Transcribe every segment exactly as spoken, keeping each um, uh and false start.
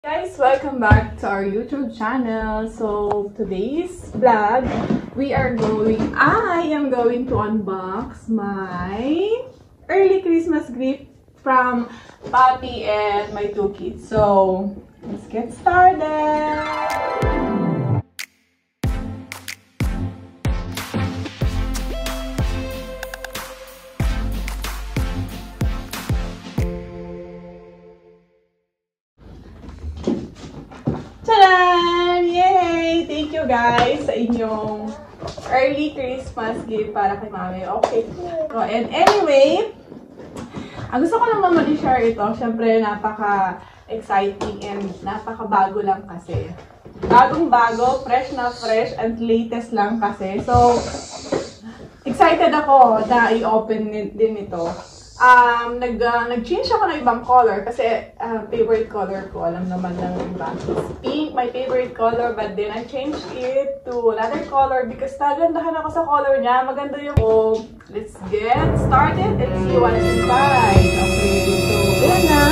Guys, welcome back to our YouTube channel. So today's vlog, we are going, I am going to unbox my early Christmas gift from Papi and my two kids. So let's get started. Tadaan! Yay! Thank you guys sa inyong early Christmas gift para kay Mami. Okay. So, and anyway, ang gusto ko lang naman i-share ito. Siyempre, napaka-exciting and napaka-bago lang kasi. Bagong-bago, fresh na fresh, and latest lang kasi. So, excited ako na i-open din ito. Um, nag, uh, nag-change ako ng ibang color kasi uh, favorite color ko, alam naman ng iba. Pink, my favorite color, but then I changed it to another color because nagandahan ako sa color niya. Maganda yung oh, let's get started and see what's inside. Okay, so yan na.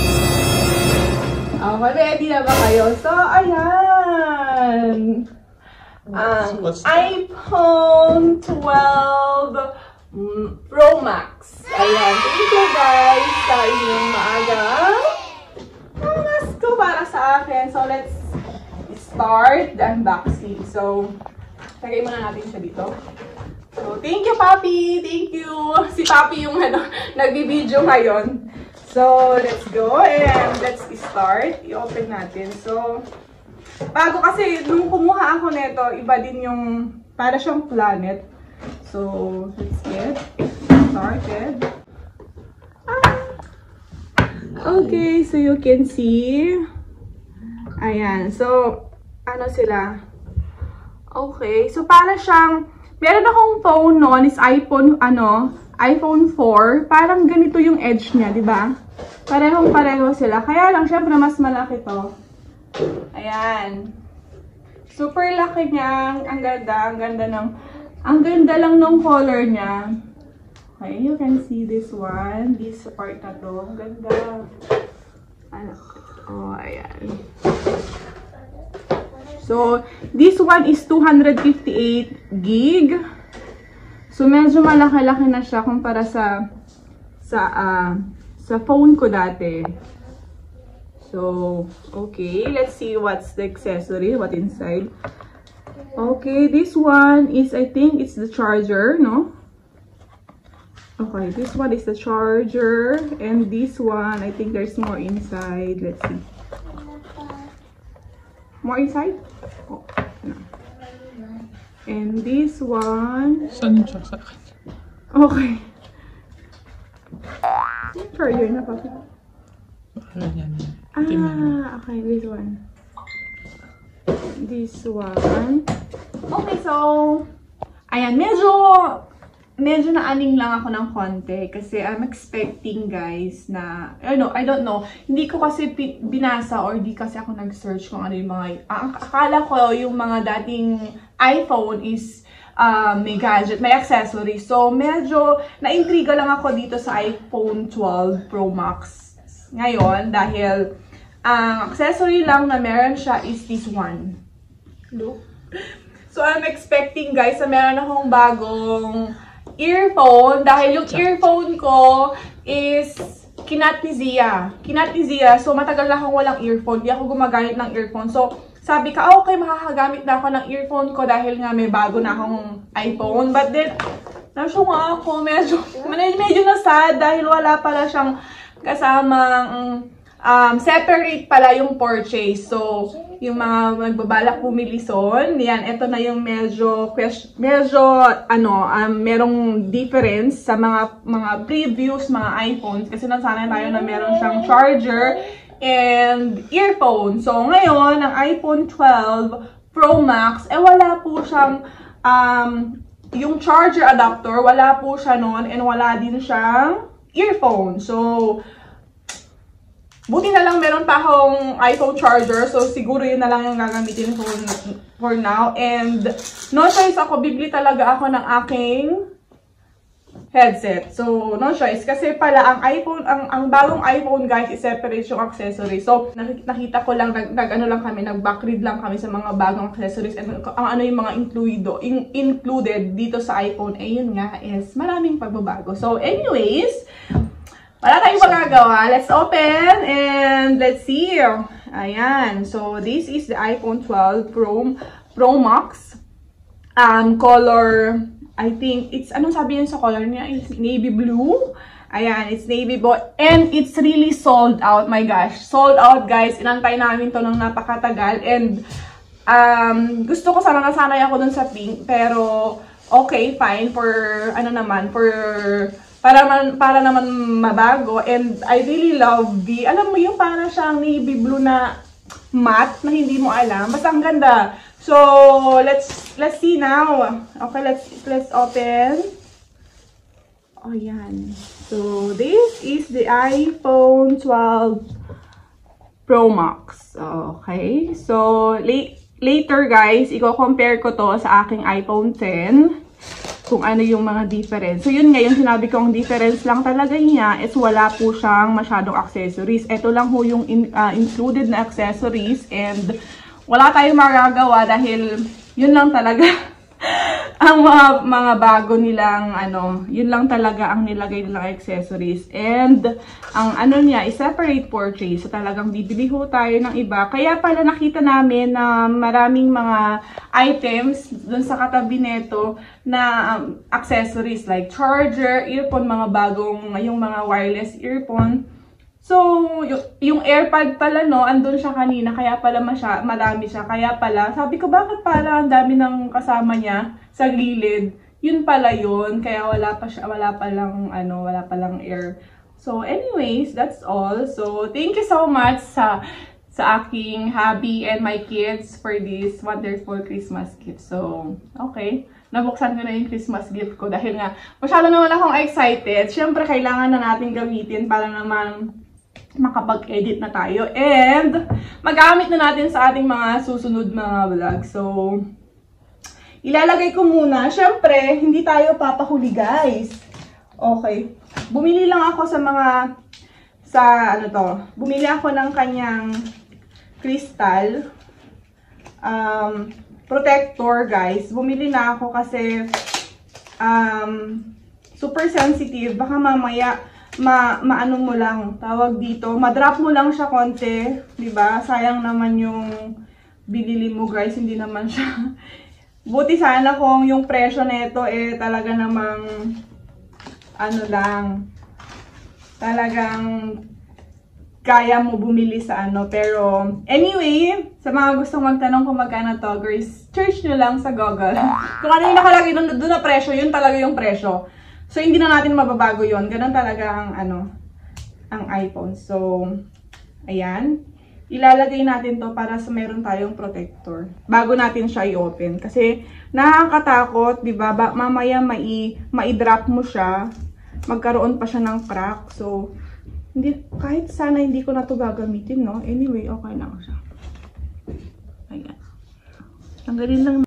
Okay, ready na ba kayo? So, ayan. Um, iPhone twelve Pro Max. Ayan. Thank you guys sa inyong maagang pamasko para sa akin. So, let's start the unboxing. So, lagay muna natin siya dito. So, thank you, Papi! Thank you! Si Papi yung ano, nagbibideo ngayon. So, let's go and let's start. I-open natin. So, bago kasi, nung kumuha ako nito, iba din yung, para siyang planet. So, let's get started. Ah. Okay, so you can see. Ayan. So, ano sila? Okay. So, para siyang, meron akong phone noon is iPhone, ano, iPhone four. Parang ganito yung edge niya, di ba? Parehong-pareho sila. Kaya lang, syempre, mas malaki to. Ayan. Super laki niya. Ang ganda. Ang ganda ng Ang ganda lang ng color niya. Okay, you can see this one. This part na to. Ang ganda. Ano? Oh, ayan. So, this one is two hundred fifty-eight gig. So, medyo malaki-laki na siya kumpara sa sa uh, sa phone ko dati. So, okay. Let's see what's the accessory. What inside. Okay, this one is, I think it's the charger, no? Okay, this one is the charger. And this one, I think there's more inside. Let's see. More inside? Oh, no. And this one. Okay. Charger na pa. Ah, okay, this one. This one. Okay, so, ayan, medyo, medyo naaning lang ako ng konti kasi I'm expecting, guys, na, I don't know, I don't know, hindi ko kasi binasa or di kasi ako nag-search kung ano yung mga, ah, akala ko yung mga dating iPhone is uh, may gadget, may accessory. So, medyo na-intriga lang ako dito sa iPhone twelve Pro Max ngayon dahil ang accessory lang na meron siya is this one. Look. So, I'm expecting, guys, na meron akong bagong earphone. Dahil yung earphone ko is kinat ni Zia. Kinat ni Zia. So, matagal na akong walang earphone. Di ako gumagamit ng earphone. So, sabi ka, okay, makakagamit na ako ng earphone ko dahil nga may bago na akong iPhone. But then, nasyo nga ako, medyo, medyo na-sad dahil wala pala siyang kasamang Um, separate pala yung purchase. So, yung mga magbabalak bumili son, yan, ito na yung medyo, medyo, ano, um, merong difference sa mga, mga previous mga iPhones. Kasi nasanay tayo na meron siyang charger and earphone. So, ngayon, ang iPhone twelve Pro Max, eh, wala po siyang, um, yung charger adapter, wala po siya noon, and wala din siyang earphone. So, buti na lang meron pa akong iPhone charger. So, siguro yun na lang yung gagamitin for, for now. And, no choice ako. Bibili talaga ako ng aking headset. So, no choice. Kasi pala, ang iPhone, ang, ang bagong iPhone, guys, is separate yung accessories. So, nakita ko lang, nag, nag ano lang kami, nag-backread lang kami sa mga bagong accessories. And ang ano yung mga incluido, in, included dito sa iPhone, eh yun nga, is maraming pagbabago. So, anyways, wala tayong magagawa. Let's open and let's see. Ayan. So, this is the iPhone twelve Pro, Pro Max. Um, color... I think it's, anong sabi yun sa color niya? It's navy blue. Ayan, it's navy blue. And it's really sold out. My gosh, sold out, guys. Inantay namin to ng napakatagal. And um, gusto ko sana nasanay ako dun sa pink. Pero okay, fine. For, ano naman, for, para, man, para naman mabago. And I really love the, alam mo yung para siyang navy blue na matte na hindi mo alam. Basta ang ganda. So, let's let's see now. Okay, let's let's open. Oh, yan. So, this is the iPhone twelve Pro Max. Okay. So, la later guys, i-compare ko to sa aking iPhone ten. Kung ano yung mga difference. So, yun nga, yung sinabi kong difference lang talaga niya is wala po siyang masyadong accessories. Ito lang ho yung in, uh, included na accessories and wala tayong magagawa dahil yun lang talaga ang mga, mga bago nilang, ano, yun lang talaga ang nilagay nilang accessories. And, ang ano niya, is separate purchase. So, talagang bibili ho tayo ng iba. Kaya pala nakita namin na maraming mga items dun sa katabi neto na um, accessories like charger, earphone, mga bagong, yung mga wireless earphone. So, yung, yung AirPod pala, no, andun siya kanina, kaya pala masya, madami siya. Kaya pala, sabi ko, bakit pala ang dami ng kasama niya sa gilid? Yun pala yun, kaya wala pa siya, wala pa lang, ano, wala pa lang air. So, anyways, that's all. So, thank you so much sa, sa aking hubby and my kids for this wonderful Christmas gift. So, okay. Nabuksan ko na yung Christmas gift ko dahil nga, masyado naman akong excited. Siyempre, kailangan na natin gamitin para naman makapag-edit na tayo and magamit na natin sa ating mga susunod mga vlog. So, ilalagay ko muna. Siyempre, hindi tayo papahuli, guys. Okay. Bumili lang ako sa mga, sa ano to, bumili ako ng kanyang crystal um, protector, guys. Bumili na ako kasi um, super sensitive. Baka mamaya ma maano mo lang, tawag dito, ma-drop mo lang siya konti, 'di ba? Sayang naman yung binili mo, guys, hindi naman siya. Buti sana kung yung presyo nito eh talaga namang ano lang, talagang kaya mo bumili sa ano. Pero anyway, sa mga gustong magtanong kung magkano to, guys, search nyo lang sa Google. Kung ano yung nakalagay doon na presyo, yun talaga yung presyo. So, hindi na natin mababago yon. Ganun talaga ang, ano, ang iPhone. So, ayan. Ilalagay natin to para sa meron tayong protector. Bago natin siya i-open. Kasi, nakakatakot, di ba? Mamaya mai, mai-drop mo siya. Magkaroon pa siya ng crack. So, hindi, kahit sana hindi ko na to gagamitin, no? Anyway, okay lang siya. Ayan. Tanggalin lang.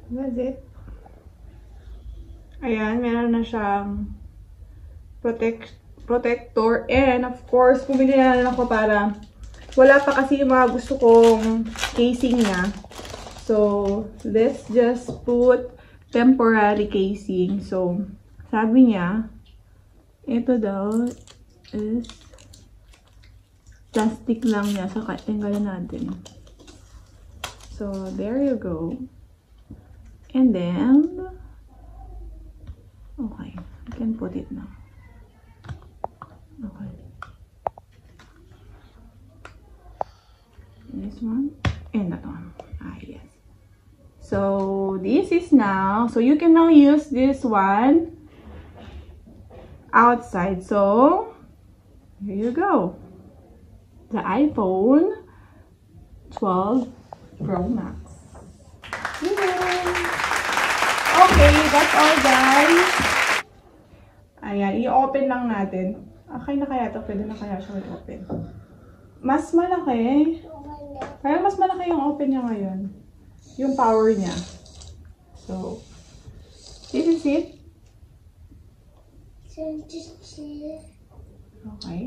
That's it. Ayan, meron na siyang protect, protector. And of course, bumili na lang ako para wala pa kasi yung mga gusto kong casing niya. So, let's just put temporary casing. So, sabi niya, ito daw is plastic lang niya. So, tinggalin natin. So, there you go. And then, okay, I can put it now. Okay. This one and that one. Ah, yes. So, this is now, so you can now use this one outside. So, here you go. The iPhone twelve Pro Max. Yay! Okay, that's all guys. Ayan, i-open lang natin. Okay na kaya ito? Pwede na kaya siya i-open? Mas malaki. Kaya mas malaki yung open niya ngayon. Yung power niya. So, this is it. Okay.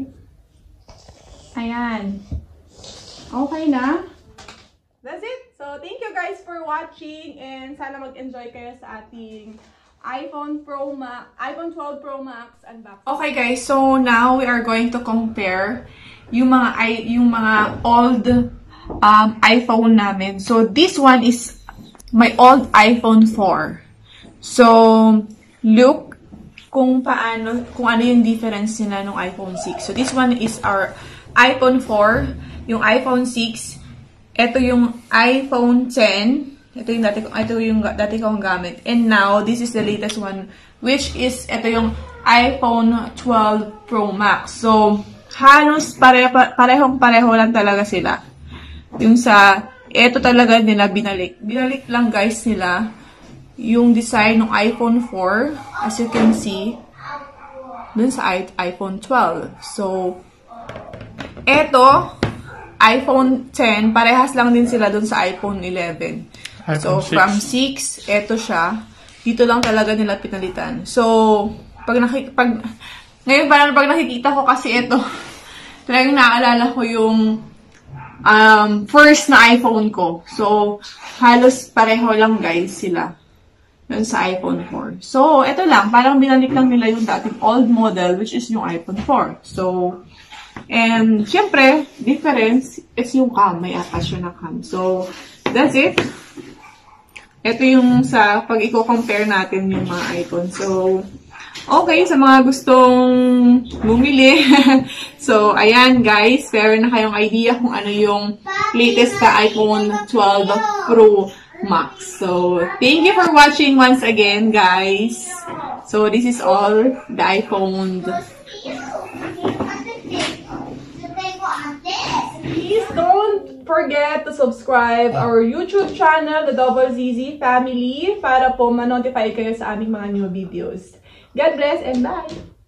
Ayan. Okay na. That's it. So, thank you guys for watching and sana mag-enjoy kayo sa ating iPhone Pro Max, iPhone twelve Pro Max unboxing. Okay guys, so now we are going to compare yung mga yung mga old um, iPhone namin. So, this one is my old iPhone four. So, look kung paano, kung ano yung difference nila ng iPhone six. So, this one is our iPhone four, yung iPhone six, ito yung iPhone ten, ito yung dati, ito yung dati kong gamit. And now, this is the latest one, which is, ito yung iPhone twelve Pro Max. So, halos pare, parehong pareho lang talaga sila. Yung sa, ito talaga nila binalik. Binalik lang guys nila yung design ng iPhone four, as you can see, dun sa iPhone twelve. So, eto, iPhone ten, parehas lang din sila dun sa iPhone eleven. iPhone so, six. From six, eto siya. Dito lang talaga nila pinalitan. So, pag nakik pag ngayon parang pag nakikita ko kasi ito, talagang naalala ko yung um, first na iPhone ko. So, halos pareho lang guys sila yun sa iPhone four. So, ito lang. Parang binalik lang nila yung dating old model, which is yung iPhone four. So, and, syempre, difference is yung cam. May attach yun na cam. So, that's it. Ito yung sa pag i-compare natin yung mga iPhone. So, okay, sa mga gustong bumili. So, ayan guys, meron na kayong idea kung ano yung latest na iPhone twelve Pro Max. So, thank you for watching once again, guys. So, this is all the iPhone. Please don't forget to subscribe our YouTube channel, the Double Z Z Family, para po ma-notify kayo sa aming mga new videos. God bless and bye!